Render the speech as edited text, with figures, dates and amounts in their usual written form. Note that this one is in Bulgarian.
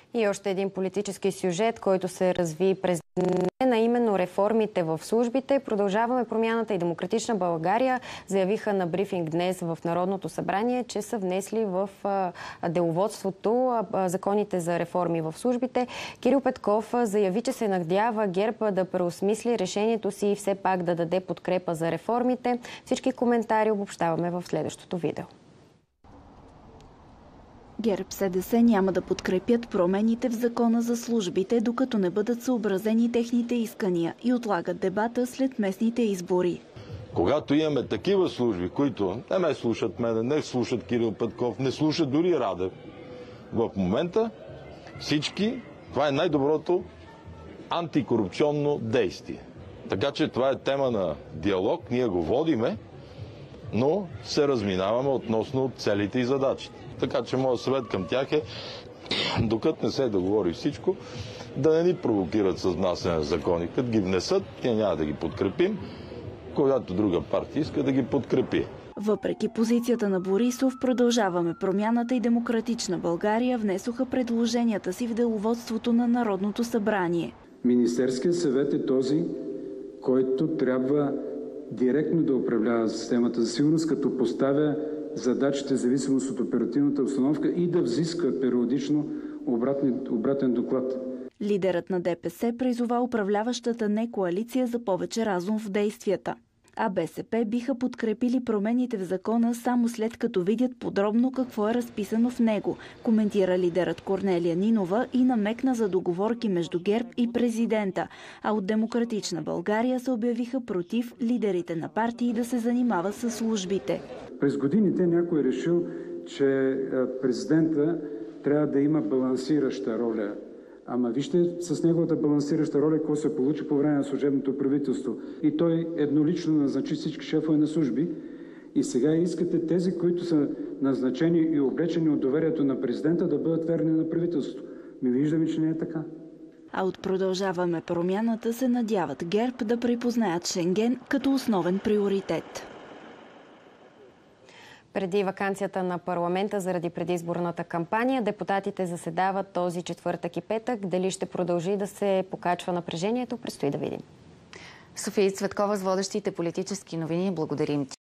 И още един политически сюжет, който се разви през на именно реформите в службите. Продължаваме промяната и Демократична България заявиха на брифинг днес в Народното събрание, че са внесли в деловодството законите за реформи в службите. Кирил Петков заяви, че се надява ГЕРБ да преосмисли решението си и все пак да даде подкрепа за реформите. Всички коментари обобщаваме в следващото видео. ГЕРБ-СДС няма да подкрепят промените в закона за службите, докато не бъдат съобразени техните искания и отлагат дебата след местните избори. Когато имаме такива служби, които не ме слушат мене, не слушат Кирил Петков, не слушат дори Радев, в момента всички, това е най-доброто антикорупционно действие. Така че това е тема на диалог, ние го водиме, но се разминаваме относно целите и задачите. Така че моят съвет към тях е, докато не се договори всичко, да не ни провокират с внасяне на закони. Като ги внесат, ние няма да ги подкрепим, когато друга партия иска да ги подкрепи. Въпреки позицията на Борисов, Продължаваме промяната и Демократична България внесоха предложенията си в деловодството на Народното събрание. Министерският съвет е този, който трябва директно да управлява системата за сигурност, като поставя задачите в зависимост от оперативната обстановка и да взиска периодично обратен доклад. Лидерът на ДПС призова управляващата не коалиция за повече разум в действията. А БСП биха подкрепили промените в закона само след като видят подробно какво е разписано в него, коментира лидерът Корнелия Нинова и намекна за договорки между ГЕРБ и президента. А от Демократична България се обявиха против лидерите на партии да се занимават с службите. През годините някой е решил, че президента трябва да има балансираща роля. Ама вижте с неговата балансираща роля какво се получи по време на служебното правителство. И той еднолично назначи всички шефове на служби. И сега искате тези, които са назначени и облечени от доверието на президента, да бъдат верни на правителството. Ми виждаме, че не е така. А от Продължаваме промяната се надяват ГЕРБ да припознаят Шенген като основен приоритет. Преди ваканцията на парламента заради предизборната кампания, депутатите заседават този четвъртък и петък. Дали ще продължи да се покачва напрежението, предстои да видим. София Цветкова с водещите политически новини. Благодарим ти.